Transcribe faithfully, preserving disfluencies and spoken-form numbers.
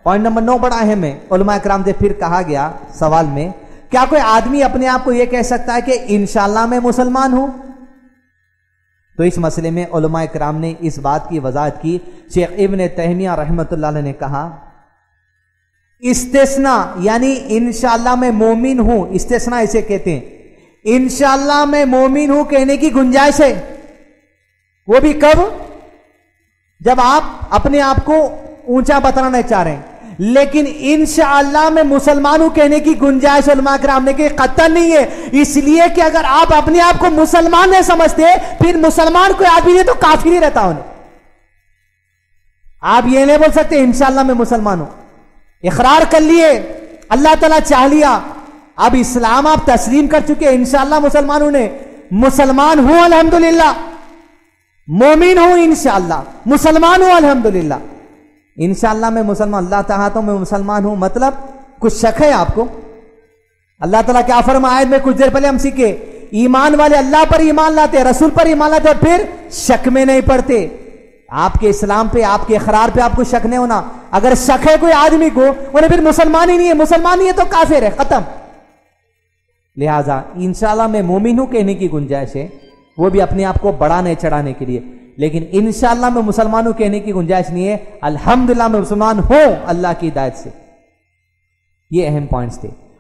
Point number نو بڑا اہم ہے. علماء کرام سے پھر کہا گیا سوال میں, کیا کوئی آدمی اپنے آپ کو یہ کہہ سکتا ہے کہ انشاءاللہ میں مسلمان ہوں؟ تو اس مسئلے میں علماء کرام نے اس بات کی وضاحت کی. شیخ ابن تیمیہ رحمۃ اللہ علیہ نے کہا استثناء یعنی انشاءاللہ میں مومن ہوں, استثناء اسے کہتے ہیں, انشاءاللہ میں مومن ہوں کہنے کی گنجائش ہے. وہ بھی کب؟ جب آپ اپنے آپ کو اونچا بتانا چاہ رہے ہیں, لیکن انشاءاللہ میں مسلمان ہوں کہنے کی گنجائش علماء کرام نے کہ قطعاً نہیں ہے. اس لیے کہ اگر آپ اپنے آپ کو مسلمان نہیں سمجھتے پھر مسلمان کوئی آدمی نہیں تو کافر ہی رہتا انہیں. آپ یہ نہیں بول سکتے انشاءاللہ میں مسلمان ہوں. اقرار کر لیے, اللہ تعالیٰ چاہ لیا, اب اسلام آپ تسلیم کر چکے, انشاءاللہ مسلمان ہوں نے, مسلمان ہوں الحمدللہ, مومن ہوں انشاءاللہ, مسلمان ہوں الحمدللہ. انشاءاللہ میں مسلمان, اللہ تعالیٰ تو میں مسلمان ہوں, مطلب کچھ شک ہے آپ کو؟ اللہ تعالیٰ کیا فرمایا آیت میں کچھ دیر پہلے ہم سیکھے, ایمان والے اللہ پر ایمان لاتے, رسول پر ایمان لاتے اور پھر شک میں نہیں پڑتے. آپ کے اسلام پہ, آپ کے اقرار پہ آپ کو شک نہیں ہونا. اگر شک ہے کوئی آدمی کو, انہیں پھر مسلمان ہی نہیں ہے, مسلمان نہیں ہے تو کافر ہے, ختم. لہٰذا انشاءاللہ میں مومن ہوں کہنے کی گنجائش ہے, وہ بھی اپنے آپ کو بڑھانے چڑھانے کے لیے, لیکن انشاءاللہ میں مسلمان ہوں کہنے کی گنجائش نہیں ہے. الحمدللہ میں مسلمان ہوں اللہ کی ہدایت سے. یہ اہم پوائنٹس تھے.